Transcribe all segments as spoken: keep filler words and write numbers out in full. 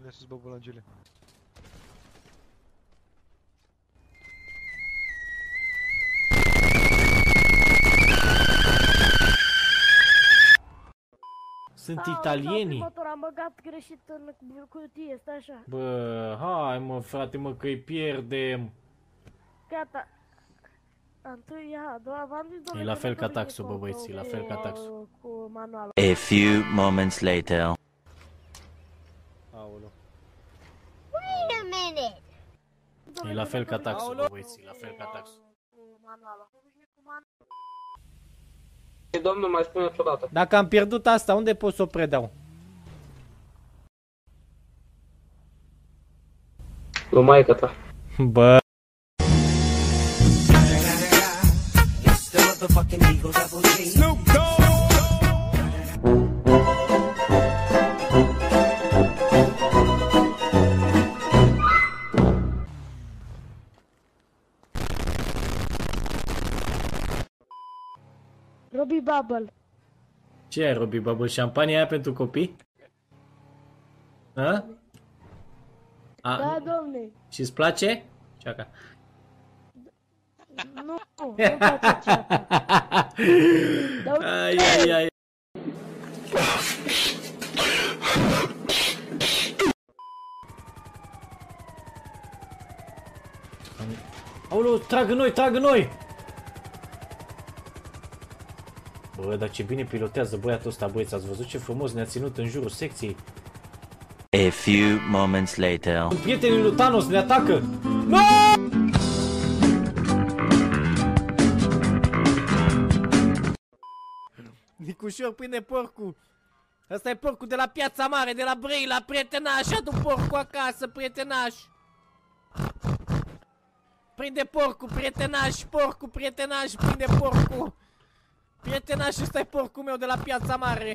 Pune sus, bă, bulangele. Sunt italienii. Motor am băgat greșit în cutie, stai așa. Bă, hai mă, frate, mă, că îi pierdem. Gata. Întâi, ia, a doua, v-am zis, doamne, E la că fel dacă ca vine taxul, bă, cu- băieți, e la fel ca taxul. Cu manualul. A few moments later. Aoleu. Wait a minute. E la fel ca taxul, bă, băieți, e la fel ca taxul. Cu manualul. Domnul, mai spune o dată. Dacă am pierdut asta, unde pot să o predau? Lui maică ta. Bă. Robbie Bubble. Ce ai, Robbie Bubble? Șampania aia pentru copii? A? A? Da, domne. Și-ți place? Ceaca. Nu, nu-mi place ceata. Ai, ai, ai. Aoleu, tragă noi, tragă noi! Bă, dar ce bine pilotează băiatul ăsta, băieți, ați văzut ce frumos ne-a ținut în jurul secției? A few moments later. Prietenii lui Thanos ne atacă! No! Nicușor, prinde porcul! Ăsta e porcul de la Piața Mare, de la Brăila, prietenaș, adu porcul acasă, prietenaș! Prinde porcul, prietenaș, porcul, prietenaș, prinde porcul! Prietenaș, ăsta e porcul meu de la Piața Mare!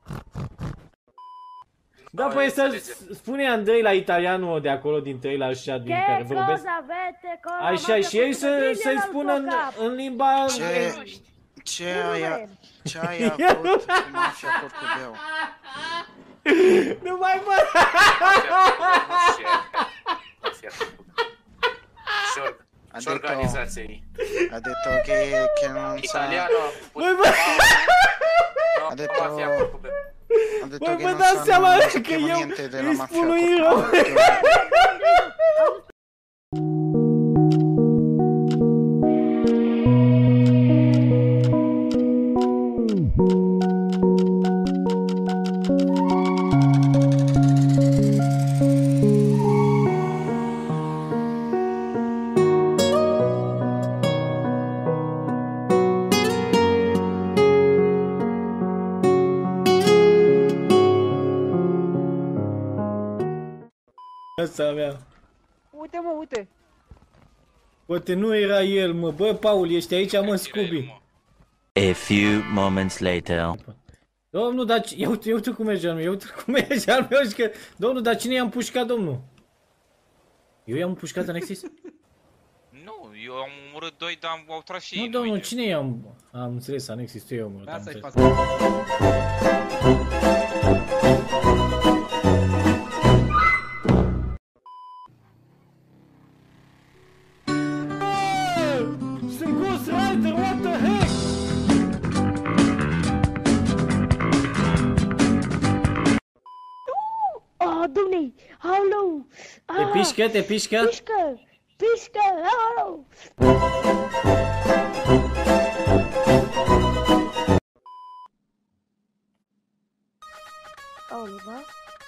Da, păi să spune Andrei la italianul de acolo, dintre ei la ăștia din care vorbesc. Așa, și ei să, să-i spună în, în limba... Ce, ce ai, ce ai avut cu mafia Porcubeu? Nu mai mă! Și organizației. Ha detto che, che non sa... Italiano. Băi, bă! Ha detto... Ha detto Băi, che vă non dați seama sanno, non că sappiamo eu niente della îi mafia spun lui Iro. Porcubeu. Asta mea. Uite mă, uite. Poate nu era el, mă. Bă, Paul, ești aici, mă, Scooby. A few moments later. Domnul, dar... Ia uite, ia uite cum merge al meu, ia uite cum merge al meu și că... Domnul, dar cine i-a împușcat, domnul? Eu i-am împușcat în Nexus? Nu, eu am omorât doi, dar au tras și ei. Nu, domnul, cine i-am... Am înțeles, Anexis, tu i-ai omorât, am înțeles. Sunt Ghost Rider, what the heck? Oh, domne, aoleu! Te pișcă, te pișcă? Pișcă, pișcă, aoleu! Aoleu, da?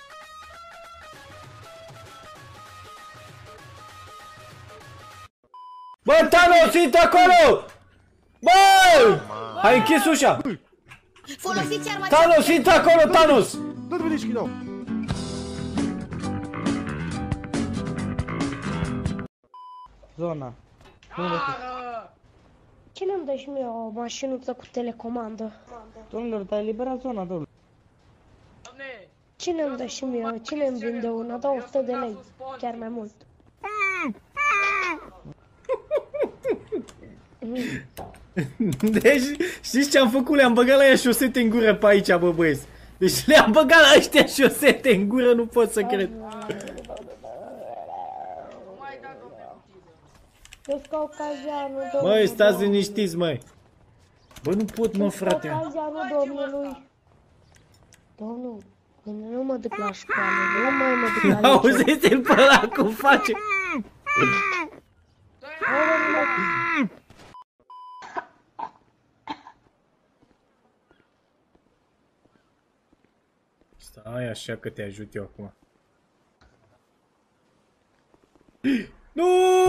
Bă, Thanos, intră acolo! Bă! Hai închis ușa! Folosiți armația. Thanos, intră acolo, Thanos! Nu te vedeți, Chidau! Zona. Cine îmi dă și mie o mașinuță cu telecomandă? Domnilor, dar eliberat zona, domnule. Cine îmi dă și mie? Cine îmi vinde una? două sute de lei. Chiar mai mult. Deci, știți ce am făcut? Le-am băgat la ea șosete în gură pe aici, bă, băieți. Deci le-am băgat la ăștia șosete în gură, nu pot să cred. Ești caucazianul, domnul. Măi, stați liniștiți, măi. Bă, nu pot, mă, frate. Caucazianul domnului. Domnul, când nu mă duc la școală, nu mai mă duc la liceu. Auziți-l pe ăla cum face? Stai așa că te ajut eu acum. Nu!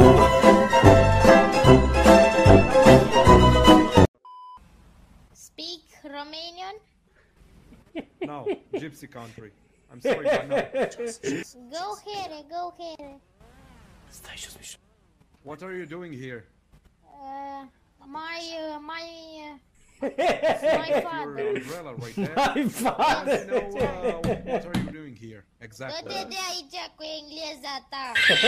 Speak Romanian? No, gypsy country. I'm sorry, but no. Go here, go here. Stai jos, mișto. What are you doing here? Uh, my, uh, my, uh, my Your father. umbrella right there. My father! No, uh, what are you doing here? Exactly. Du-te de aici cu engleza ta.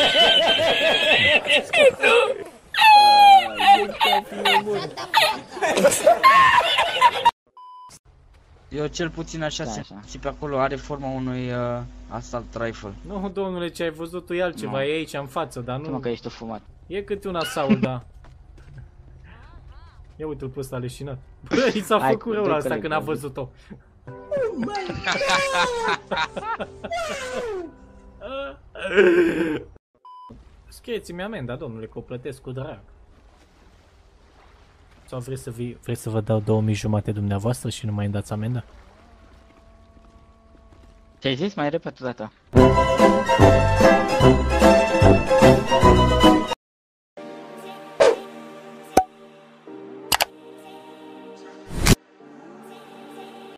Eu cel puțin așa simt. Și pe acolo are forma unui uh, assault rifle. Nu, domnule, ce ai văzut tu e altceva, e aici în față, dar nu... Mă că ești fumat. E câte un asault, da. Ia uite-l pe ăsta leșinat. Bă, i s-a făcut rău la asta când a văzut-o. Scrieți-mi amenda, domnule, că o plătesc cu drag. Sau vreți să, vi, vreți să vă dau două mii jumate dumneavoastră și nu mai îmi dați amenda? Ce ai zis? Mai repet o dată.